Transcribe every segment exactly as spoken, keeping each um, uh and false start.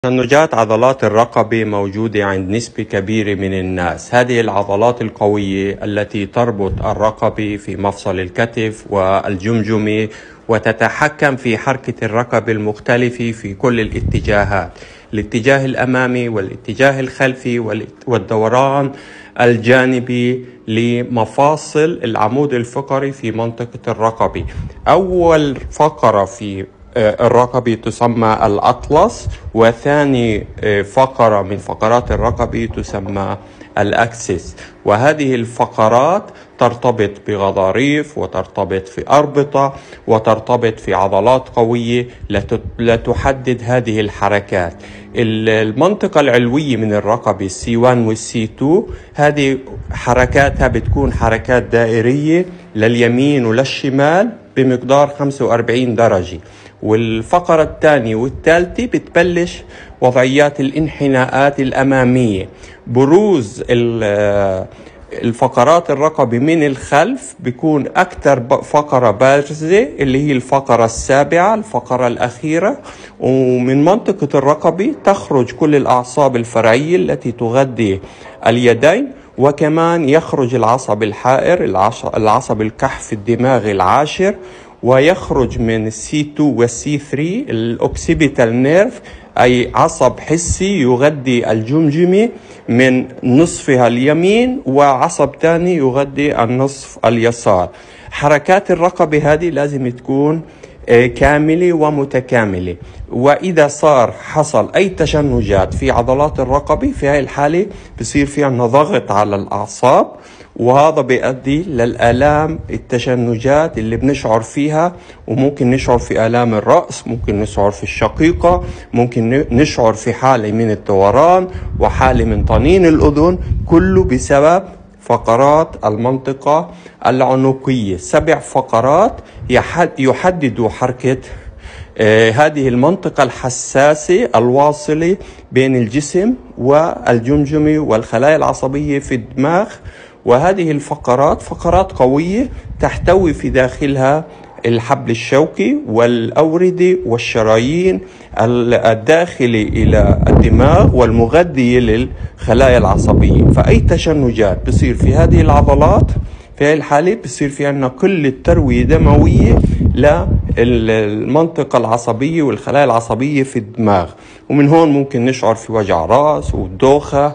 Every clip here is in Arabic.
تشنجات عضلات الرقبة موجودة عند نسبة كبيرة من الناس. هذه العضلات القوية التي تربط الرقبة في مفصل الكتف والجمجمة وتتحكم في حركة الرقبة المختلفة في كل الاتجاهات، الاتجاه الأمامي والاتجاه الخلفي والدوران الجانبي لمفاصل العمود الفقري في منطقة الرقبة. أول فقرة في الرقبة تسمى الأطلس، وثاني فقرة من فقرات الرقبة تسمى الأكسس. وهذه الفقرات ترتبط بغضاريف وترتبط في أربطة وترتبط في عضلات قوية لتحدد هذه الحركات. المنطقة العلوية من الرقبة السي واحد والسي اثنين هذه حركاتها بتكون حركات دائرية لليمين وللشمال بمقدار خمسة وأربعين درجة. والفقرة الثانية والثالثة بتبلش وضعيات الانحناءات الأمامية. بروز الفقرات الرقبة من الخلف بيكون أكثر فقرة بارزة اللي هي الفقرة السابعة، الفقرة الأخيرة. ومن منطقة الرقبة تخرج كل الأعصاب الفرعية التي تغذي اليدين، وكمان يخرج العصب الحائر، العصب الكحف الدماغي العاشر، ويخرج من السي اثنين والسي ثلاثة الأوكسيبيتال نيرف، أي عصب حسي يغذي الجمجمة من نصفها اليمين، وعصب ثاني يغذي النصف اليسار. حركات الرقبة هذه لازم تكون كاملة ومتكاملة. وإذا صار حصل أي تشنجات في عضلات الرقبة في هذه الحالة بصير في عندنا ضغط على الأعصاب، وهذا بيؤدي للآلام التشنجات اللي بنشعر فيها. وممكن نشعر في آلام الرأس، ممكن نشعر في الشقيقة، ممكن نشعر في حالة من الدوران وحالة من طنين الأذن، كله بسبب فقرات المنطقة العنقية. سبع فقرات يحددوا حركة آه هذه المنطقة الحساسة الواصلة بين الجسم والجمجمة والخلايا العصبية في الدماغ. وهذه الفقرات فقرات قوية تحتوي في داخلها الحبل الشوكي والأوردة والشرايين الداخلة إلى الدماغ والمغذية للخلايا العصبية. فأي تشنجات بصير في هذه العضلات في هذه الحالة بصير في عنا كل التروية دموية للمنطقة العصبية والخلايا العصبية في الدماغ. ومن هون ممكن نشعر في وجع راس والدوخة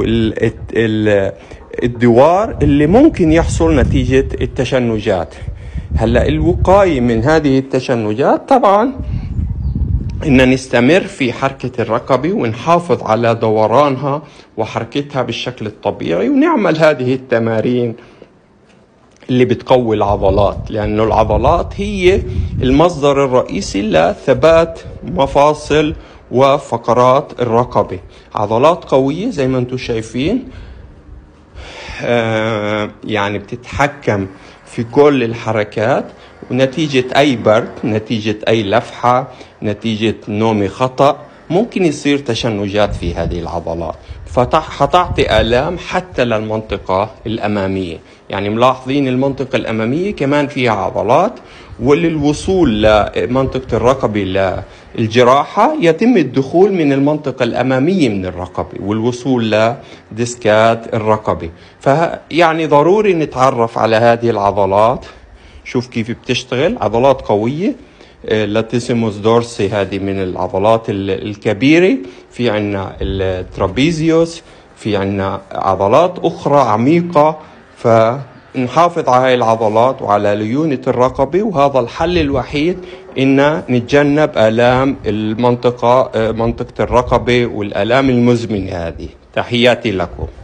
والدوار اللي ممكن يحصل نتيجة التشنجات. هلأ الوقاية من هذه التشنجات طبعا إن نستمر في حركة الرقبة ونحافظ على دورانها وحركتها بالشكل الطبيعي، ونعمل هذه التمارين اللي بتقوي العضلات، لأنه العضلات هي المصدر الرئيسي لثبات مفاصل وفقرات الرقبة. عضلات قوية زي ما انتم شايفين، آه يعني بتتحكم في كل الحركات، ونتيجة أي برد، نتيجة أي لفحة، نتيجة نوم خطأ ممكن يصير تشنجات في هذه العضلات، فهتعطي آلام حتى للمنطقة الأمامية. يعني ملاحظين المنطقة الأمامية كمان فيها عضلات، وللوصول لمنطقة الرقبة للجراحة يتم الدخول من المنطقة الأمامية من الرقبة والوصول لديسكات الرقبة. فيعني ضروري نتعرف على هذه العضلات، شوف كيف بتشتغل. عضلات قوية، لاتيسيموس دورسي هذه من العضلات الكبيرة، في عنا الترابيزيوس، في عنا عضلات أخرى عميقة. فنحافظ على هاي العضلات وعلى ليونة الرقبة، وهذا الحل الوحيد إن نتجنب آلام المنطقة منطقة الرقبة والآلام المزمنة هذه. تحياتي لكم.